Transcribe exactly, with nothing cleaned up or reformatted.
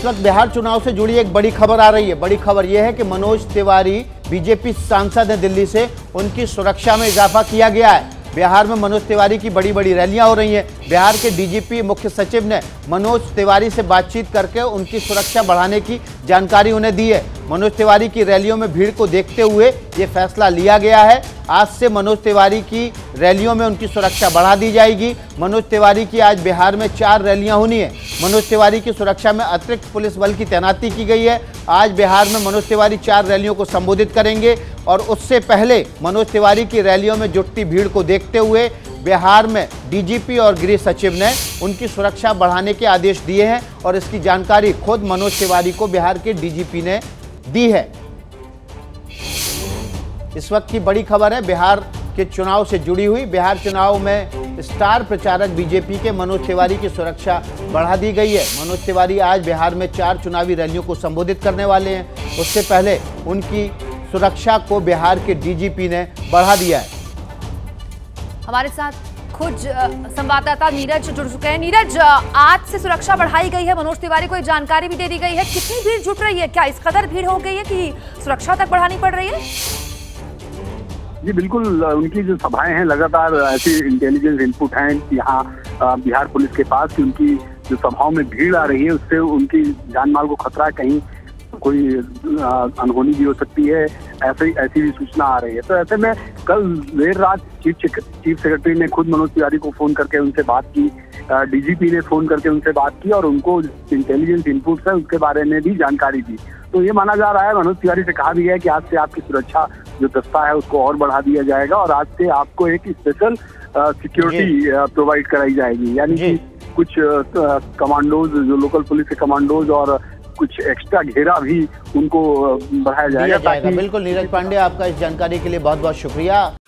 इस वक्त बिहार चुनाव से जुड़ी एक बड़ी खबर आ रही है। बड़ी खबर यह है कि मनोज तिवारी बीजेपी सांसद हैं दिल्ली से, उनकी सुरक्षा में इजाफा किया गया है। बिहार में मनोज तिवारी की बड़ी बड़ी रैलियां हो रही हैं। बिहार के डीजीपी मुख्य सचिव ने मनोज तिवारी से बातचीत करके उनकी सुरक्षा बढ़ाने की जानकारी उन्हें दी है। मनोज तिवारी की रैलियों में भीड़ को देखते हुए ये फैसला लिया गया है। आज से मनोज तिवारी की रैलियों में उनकी सुरक्षा बढ़ा दी जाएगी। मनोज तिवारी की आज बिहार में चार रैलियां होनी है। मनोज तिवारी की सुरक्षा में अतिरिक्त पुलिस बल की तैनाती की गई है। आज बिहार में मनोज तिवारी चार रैलियों को संबोधित करेंगे और उससे पहले मनोज तिवारी की रैलियों में जुटती भीड़ को देखते हुए बिहार में डीजीपी और गृह सचिव ने उनकी सुरक्षा बढ़ाने के आदेश दिए हैं और इसकी जानकारी खुद मनोज तिवारी को बिहार के डीजीपी ने दी है। इस वक्त की बड़ी खबर है बिहार के चुनाव से जुड़ी हुई। बिहार चुनाव में स्टार प्रचारक बीजेपी के मनोज तिवारी की सुरक्षा बढ़ा दी गई है। मनोज तिवारी आज बिहार में चार चुनावी रैलियों को संबोधित करने वाले हैं। उससे पहले उनकी सुरक्षा को बिहार के डीजीपी ने बढ़ा दिया है। हमारे साथ खुद संवाददाता नीरज जुड़ चुके हैं। नीरज, आज से सुरक्षा बढ़ाई गई है, मनोज तिवारी को एक जानकारी भी दे दी गई है। कितनी भीड़ जुट रही है? क्या इस कदर भीड़ हो गई है कि सुरक्षा तक बढ़ानी पड़ रही है? जी बिल्कुल, उनकी जो सभाएं हैं लगातार ऐसी इंटेलिजेंस इनपुट हैं यहाँ बिहार पुलिस के पास कि उनकी जो सभाओं में भीड़ आ रही है उससे उनकी जान माल को खतरा है, कहीं कोई अनहोनी भी हो सकती है, ऐसी ऐसी भी सूचना आ रही है। तो ऐसे में कल देर रात चीफ चीफ सेक्रेटरी ने खुद मनोज तिवारी को फोन करके उनसे बात की, डीजीपी ने फोन करके उनसे बात की और उनको इंटेलिजेंस इनपुट्स है उसके बारे में भी जानकारी दी। तो ये माना जा रहा है, मनोज तिवारी से कहा भी है कि आज से आपकी सुरक्षा जो दस्ता है उसको और बढ़ा दिया जाएगा और आज से आपको एक स्पेशल सिक्योरिटी प्रोवाइड कराई जाएगी, यानी कि कुछ कमांडोज, जो लोकल पुलिस के कमांडोज और कुछ एक्स्ट्रा घेरा भी उनको बढ़ाया जाएगा, जाएगा। बिल्कुल नीरज पांडे, आपका इस जानकारी के लिए बहुत बहुत शुक्रिया।